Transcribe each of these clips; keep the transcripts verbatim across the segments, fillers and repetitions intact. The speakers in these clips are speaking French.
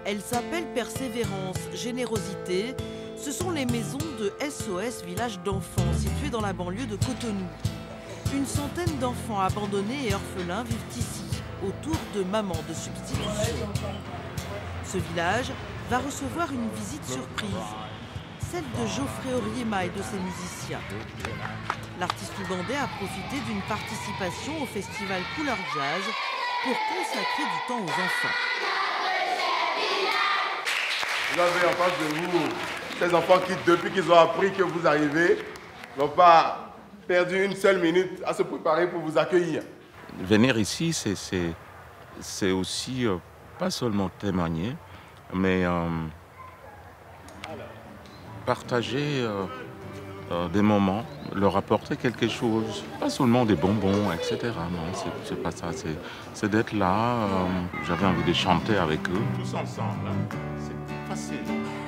Elle s'appelle Persévérance, Générosité. Ce sont les maisons de S O S Village d'enfants, situées dans la banlieue de Cotonou. Une centaine d'enfants abandonnés et orphelins vivent ici, autour de mamans de substitution. Ce village va recevoir une visite surprise, celle de Geoffrey Oriema et de ses musiciens. L'artiste ougandais a profité d'une participation au festival Couleur Jazz pour consacrer du temps aux enfants. Vous avez en face de vous ces enfants qui, depuis qu'ils ont appris que vous arrivez, n'ont pas perdu une seule minute à se préparer pour vous accueillir. Venir ici, c'est aussi euh, pas seulement témoigner, mais euh, partager euh, euh, des moments, leur apporter quelque chose, pas seulement des bonbons, et cetera. Non, c'est pas ça, c'est d'être là. Euh, J'avais envie de chanter avec eux. Tous ensemble, c'est facile.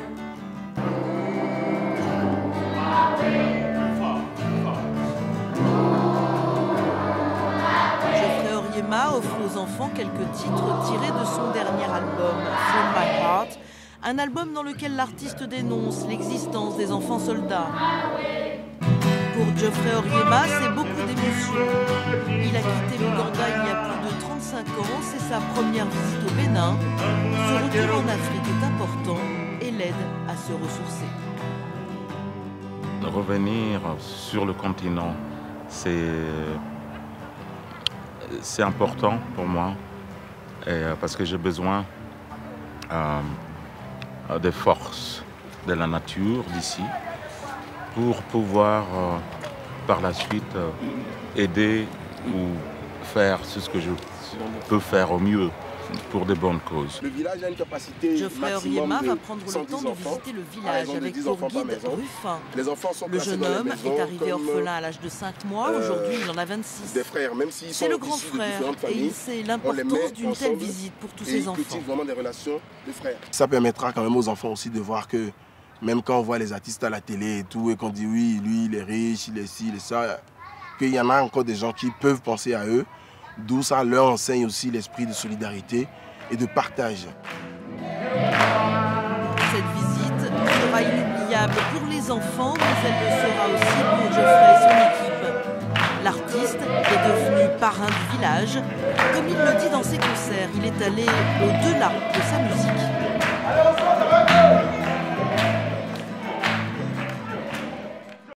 Geoffrey Oriema offre aux enfants quelques titres tirés de son dernier album, From My Heart, un album dans lequel l'artiste dénonce l'existence des enfants soldats. Pour Geoffrey Oriema, c'est beaucoup d'émotions. Il a quitté l'Ouganda il y a plus de trente-cinq ans, c'est sa première visite au Bénin. Ce retour en Afrique est important et l'aide à se ressourcer. Revenir sur le continent, c'est c'est important pour moi, et, parce que j'ai besoin euh, des forces de la nature d'ici pour pouvoir euh, par la suite euh, aider ou faire ce que je peux faire au mieux pour de bonnes causes. Le village a une capacité Geoffrey Oriema va prendre le temps de visiter le village avec pour guide Ruffin. Les enfants sont le jeune homme maisons, est arrivé comme, orphelin à l'âge de cinq mois, euh, aujourd'hui il en a vingt-six. C'est le grand frère et il sait l'importance d'une telle visite pour tous ces enfants. Vraiment des relations de frères. Ça permettra quand même aux enfants aussi de voir que même quand on voit les artistes à la télé et tout, et qu'on dit oui, lui il est riche, il est ci, il est ça, qu'il y en a encore des gens qui peuvent penser à eux. D'où ça leur enseigne aussi l'esprit de solidarité et de partage. Cette visite sera inoubliable pour les enfants, mais elle le sera aussi pour Geoffrey et son équipe. L'artiste est devenu parrain du village. Comme il le dit dans ses concerts, il est allé au-delà de sa musique.